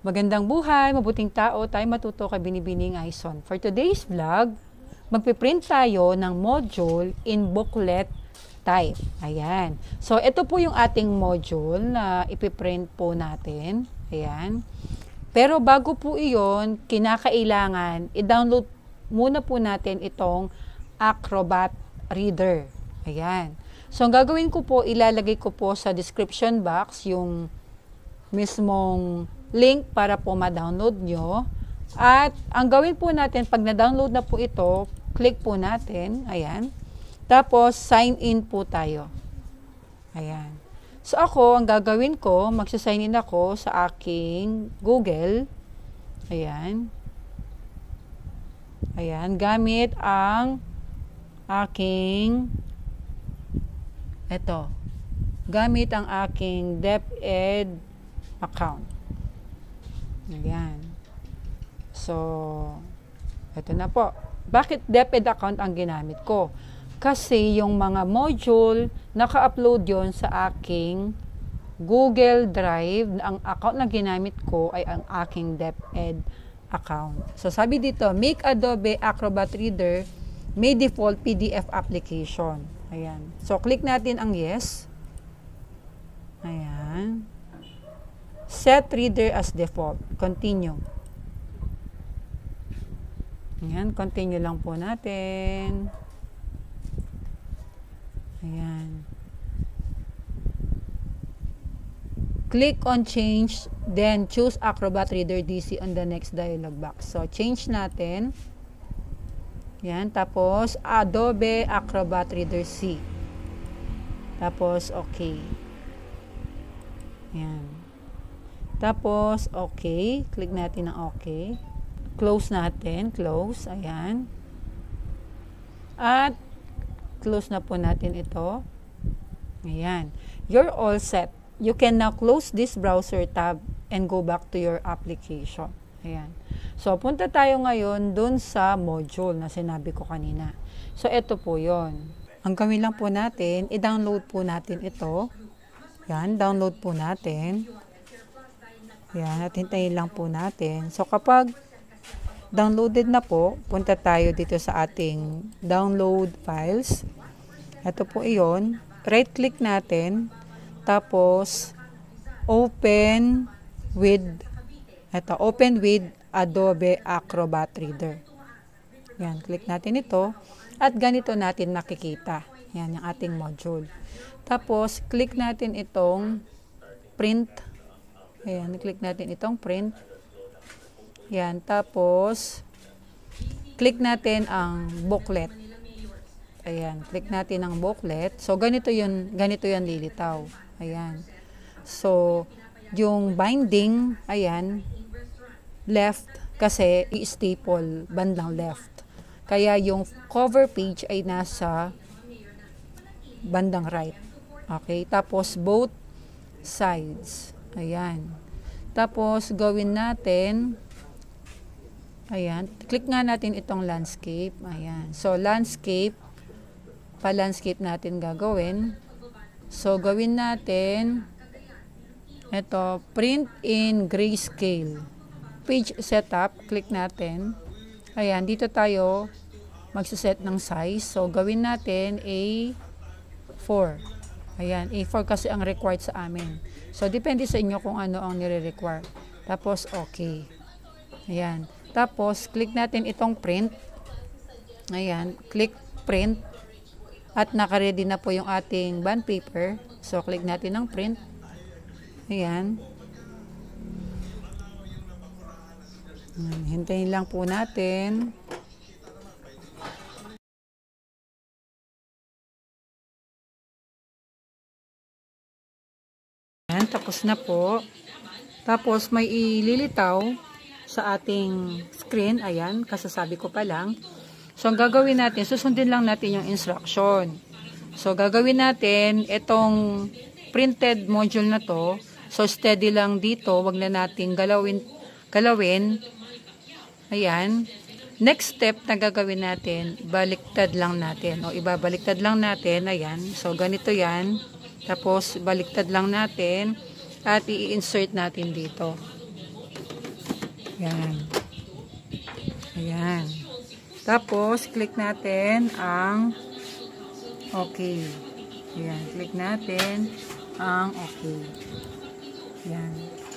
Magandang buhay, mabuting tao, tayo matuto kay Binibining Aison. For today's vlog, magpiprint tayo ng module in booklet type. Ayan. So, ito po yung ating module na ipiprint po natin. Ayan. Pero bago po iyon, kinakailangan, i-download muna po natin itong Acrobat Reader. Ayan. So, ang gagawin ko po, ilalagay ko po sa description box yung mismong link para po ma-download nyo. At ang gawin po natin, pag na-download na po ito, click po natin. Ayan. Tapos, sign in po tayo. Ayan. So, ako, ang gagawin ko, magsa-sign in ako sa aking Google. Ayan. Ayan. Gamit ang aking gamit ang aking DepEd account. Ayan. So, ito na po. Bakit DepEd account ang ginamit ko? Kasi yung mga module, naka-upload yon sa aking Google Drive. Ang account na ginamit ko ay ang aking DepEd account. So, sabi dito, make Adobe Acrobat Reader may default PDF application. Ayan. So, click natin ang yes. Ayan. Set reader as default. Continue. Ayan. Continue lang po natin. Ayan. Click on change, then choose Acrobat Reader DC on the next dialog box. So, change natin. Yan, tapos Adobe Acrobat Reader C. Tapos okay. Yan. Tapos okay, click natin ng okay. Close natin, close, ayan. At close na po natin ito. Ayan. You're all set. You can now close this browser tab and go back to your application. Ayan. So, punta tayo ngayon dun sa module na sinabi ko kanina. So, ito po yon. Ang gawin lang po natin, i-download po natin ito. Yan, download po natin. Yan, at hintayin lang po natin. So, kapag downloaded na po, punta tayo dito sa ating download files. Ito po iyon. Right-click natin. Tapos, open with Adobe Acrobat Reader. Yan, click natin ito. At ganito natin makikita. Yan, yung ating module. Tapos, click natin itong print. Ayan, click natin itong print. Yan, tapos, click natin ang booklet. Ayan, click natin ang booklet. So, ganito yun lilitaw. Ayan. So, yung binding, ayan, left kasi i-staple bandang left. Kaya yung cover page ay nasa bandang right. Okay, tapos both sides. Ayan. Tapos gawin natin, ayan, click nga natin itong landscape. Ayan. So landscape, pa-landscape natin gagawin. So gawin natin ito, print in grayscale. Page setup, click natin. Ayan, dito tayo magsiset ng size. So, gawin natin A4. Ayan, A4 kasi ang required sa amin. So, depende sa inyo kung ano ang nire-require. Tapos, okay. Ayan. Tapos, click natin itong print. Ayan, click print. At naka-ready na po yung ating bond paper. So, click natin ng print. Ayan. Hintayin lang po natin. Ayan, tapos na po. Tapos may ililitaw sa ating screen. Ayan, kasasabi ko pa lang. So, ang gagawin natin, susundin lang natin yung instruction. So, gagawin natin itong printed module na to. So, steady lang dito. Wag na natin galawin. Ayan. Next step na gagawin natin, baliktad lang natin. O, ibabaliktad lang natin. Ayan. So, ganito yan. Tapos, baliktad lang natin. At i-insert natin dito. Yan. Ayan. Tapos, click natin ang okay. Ayan. Click natin ang okay. Ayan.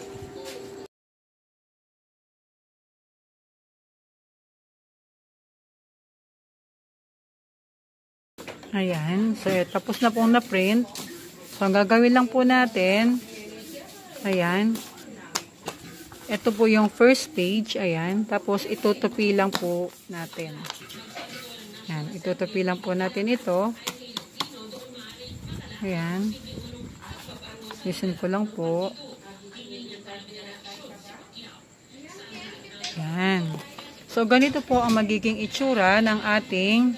Ayan. So, tapos na pong na-print. So, ang gagawin lang po natin, ayan. Ito po yung first page. Ayan. Tapos, itutupi lang po natin. Ayan. Itutupi lang po natin ito. Ayan. Listen ko lang po. Ayan. So, ganito po ang magiging itsura ng ating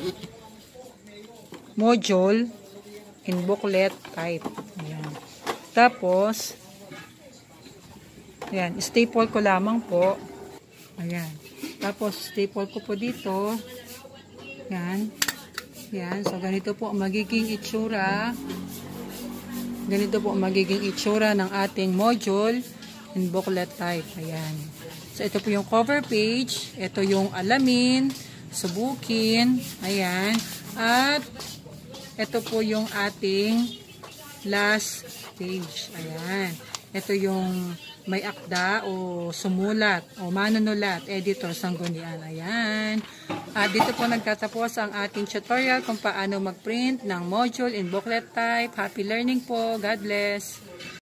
module in booklet type. Ayan. Tapos, ayan, staple ko lamang po. Ayan. Tapos, staple ko po dito. Ayan. Ayan. So, ganito po ang magiging itsura. Ganito po ang magiging itsura ng ating module in booklet type. Ayan. So, ito po yung cover page. Ito yung alamin, subukin. Ayan. At, ito po yung ating last page. Ayan. Ito yung may akda o sumulat o manunulat, editor, sanggunian. Ayan. At dito po nagtatapos ang ating tutorial kung paano mag-print ng module in booklet type. Happy learning po. God bless.